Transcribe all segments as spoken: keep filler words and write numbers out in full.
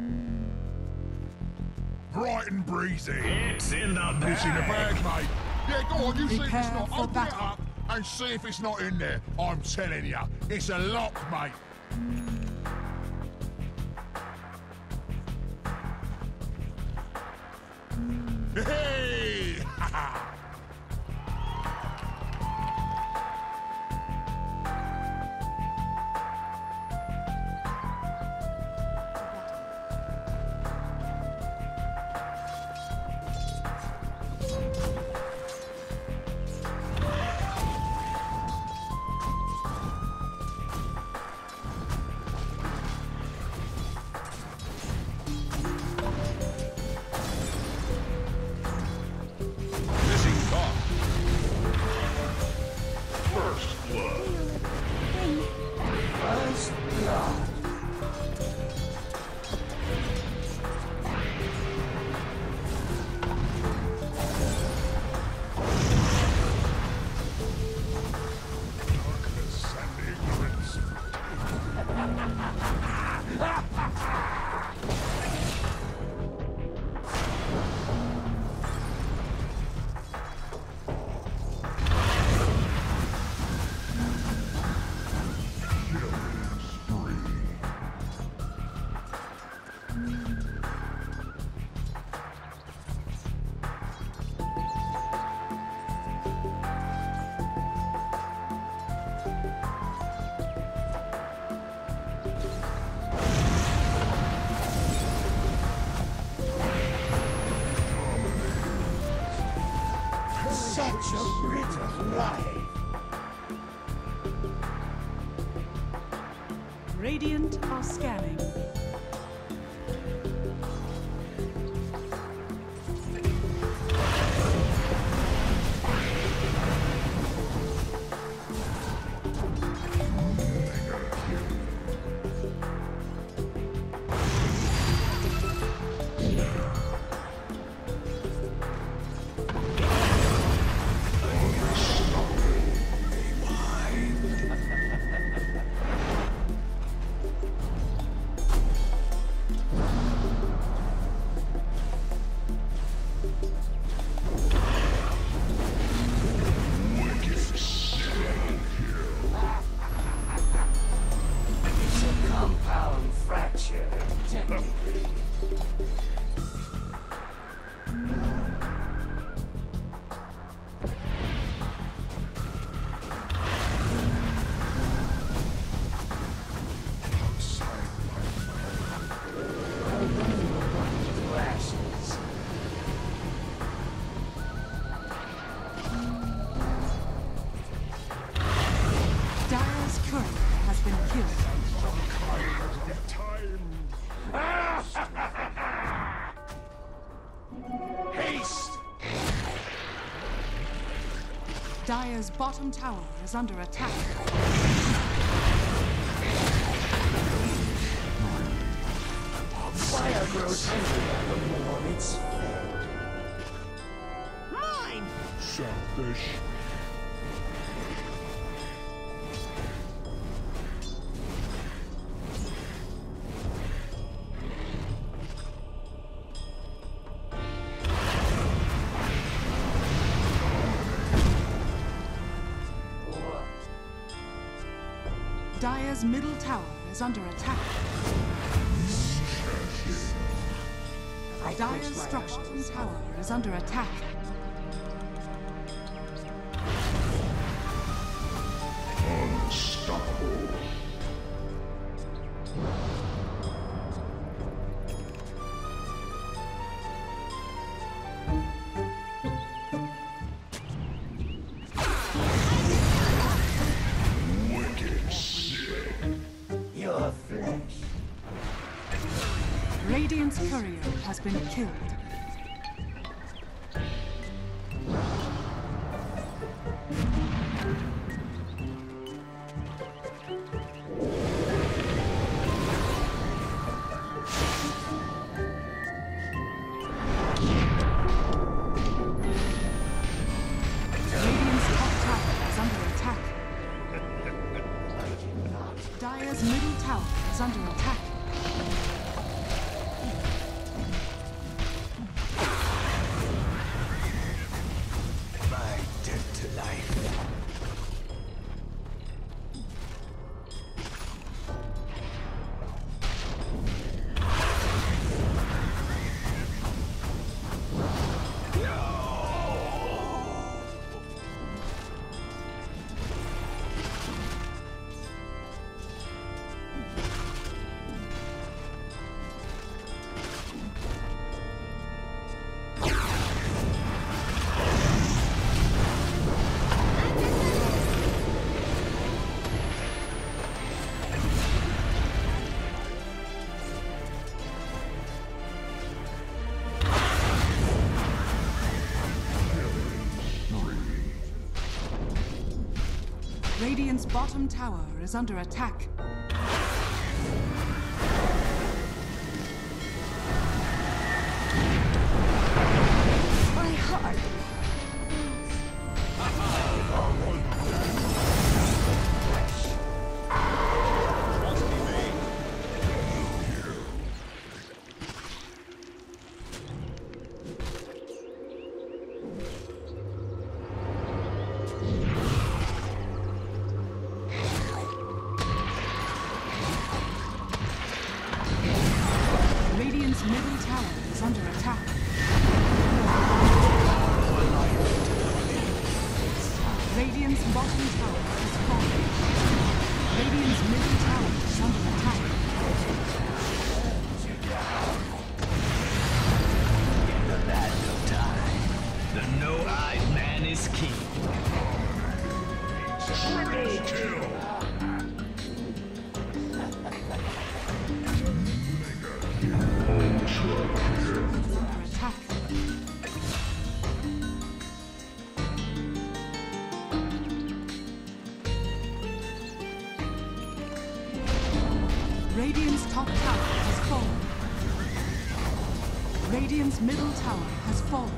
Bright and breezy. It's in the bag. It's in the bag, mate. Yeah, go on, you see if it's Prepare not. for Open it battle. up and see if it's not in there. I'm telling you, it's a lock, mate. Hey! Ha ha! Such a bit of life. Radiant are scanning. Dire's bottom tower is under attack. Fire grows angrier the more it's fed. Mine! Selfish. Dire's middle tower is under attack. Dire's structures tower is under attack. Unstoppable. Your flesh. Radiant's courier has been killed. Radiant's top tower is under attack. Dire's middle tower is under attack. Radiant's bottom tower is under attack. My heart. Radiant's middle tower is under attack. Radiant's bottom tower is falling. Radiant's middle tower is under attack. In the land of time, the no-eyed man is king. Triple kill! Under attack. Radiant's top tower has fallen. Radiant's middle tower has fallen.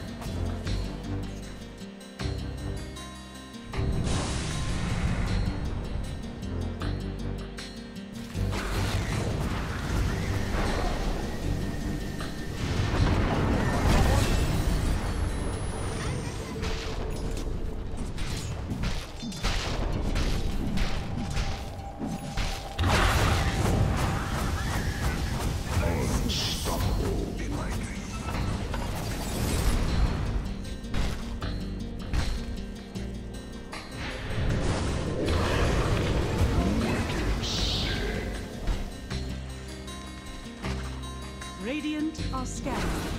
Radiant are scattered.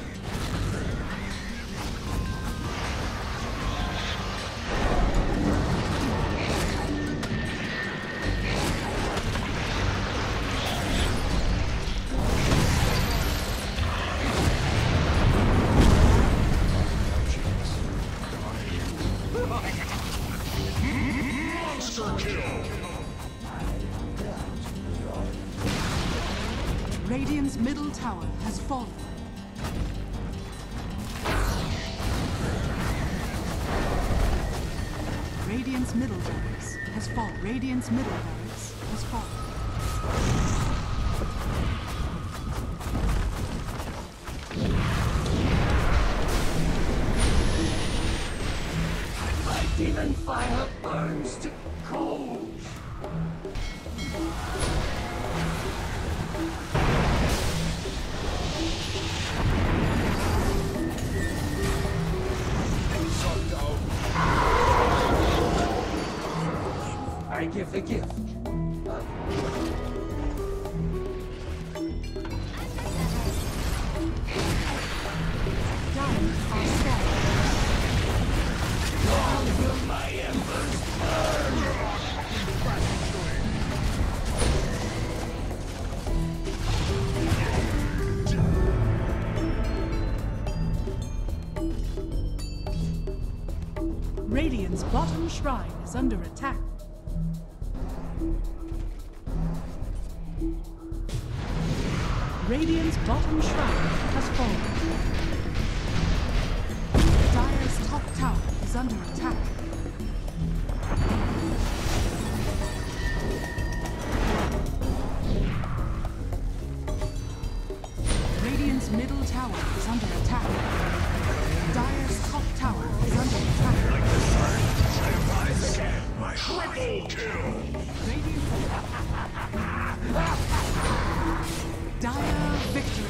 Monster kill! Radiant's middle tower has fallen. Radiant's middle barracks has fallen. Radiant's middle barracks has fallen. My demon fire burns to coals. I give the gift. Diamonds are scattered. Long will my embers burn. Radiant's bottom shrine is under attack. Radiant's bottom shrine has fallen. Dire's top tower is under attack. Radiant's middle tower is under attack. Dire's top tower is under attack. Triple kill! Radiant. Dire victory.